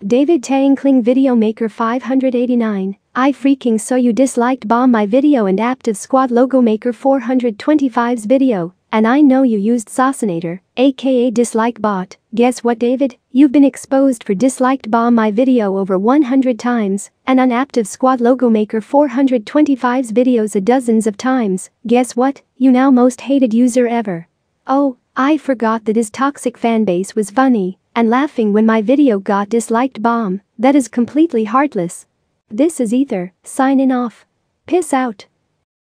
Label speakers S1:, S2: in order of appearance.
S1: David Tankling Video Maker 589. I freaking saw you disliked bomb my video and Active Squad Logo Maker 425's video, and I know you used Saucinator, aka dislike bot. Guess what, David? You've been exposed for disliked bomb my video over 100 times, and on Active Squad Logo Maker 425's videos dozens of times. Guess what? You now most hated user ever. Oh, I forgot that his toxic fanbase was funny and laughing when my video got disliked bomb. That is completely heartless. This is Ether, signing off. Peace out.